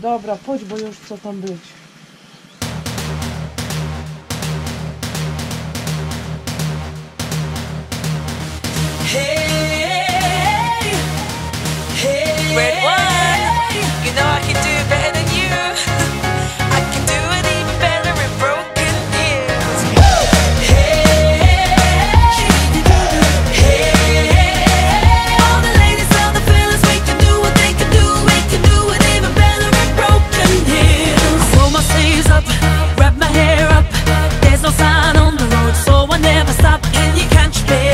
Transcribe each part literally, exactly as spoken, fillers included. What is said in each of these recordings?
Dobra, chodź, bo już co tam być. Hey, hey, Red One, you know I can do it better than you. I can do it even better in broken hills. Hey, hey, all the ladies, all the fellas, we can do what they can do. We can do it even better in broken hills. I roll my sleeves up, wrap my hair up. There's no sign on the road, so I never stop. Can you catch me?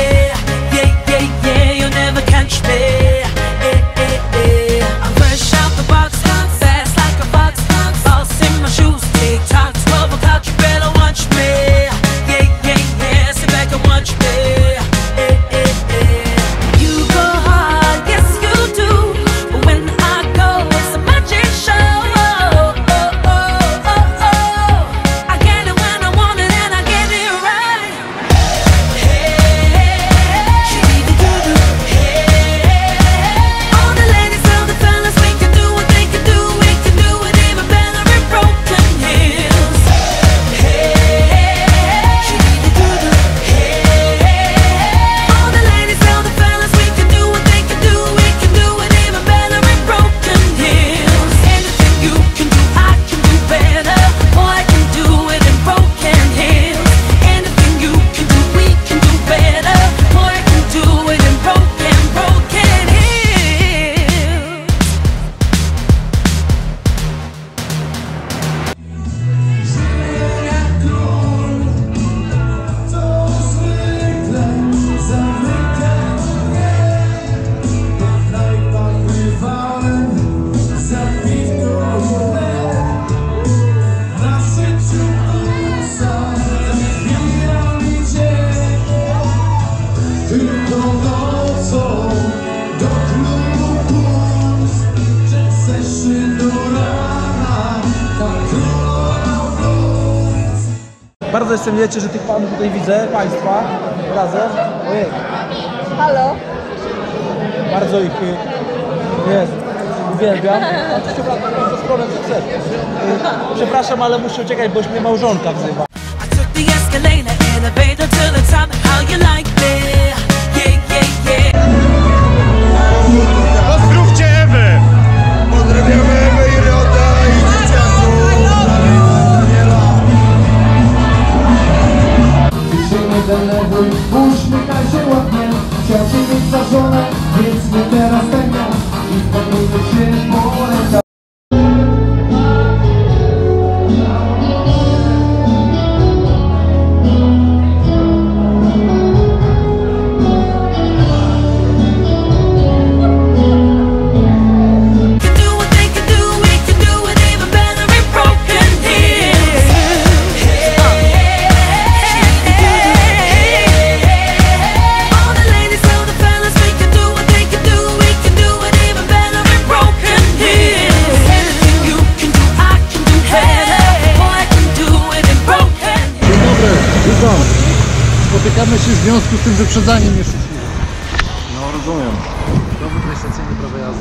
Bardzo jestem wiecie, że tych panów tutaj widzę, państwa razem. Ojej. Halo. Bardzo ich jest. Uwielbiam. Oczywiście wracam do strony, co chcesz. Przepraszam, ale muszę uciekać, bo już mnie małżonka wzywa. Pozdrówcie Ewę! Pozdrawiamy Ewę i Roda i dzieciaku! Denerwuj, uśmiechaj się ładnie. Chciał się mieć za żonę, więc nie teraz tego. I spokojnie się polega. Spotykamy się w związku z tym wyprzedzaniem jeszcze. No rozumiem. Dowód rejestracyjny prawa jazdy.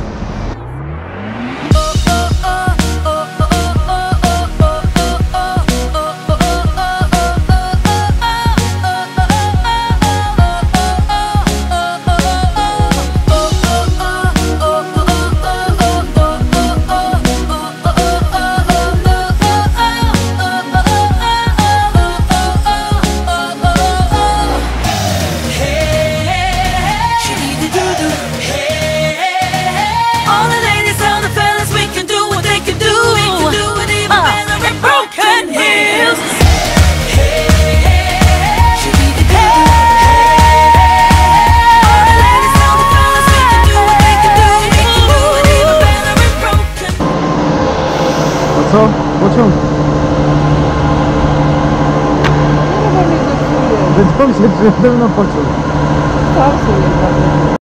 Co? Pociąg. No, bo mnie zepsuje. Więc pomyśleć, że ze mną pociąg. Sam sobie.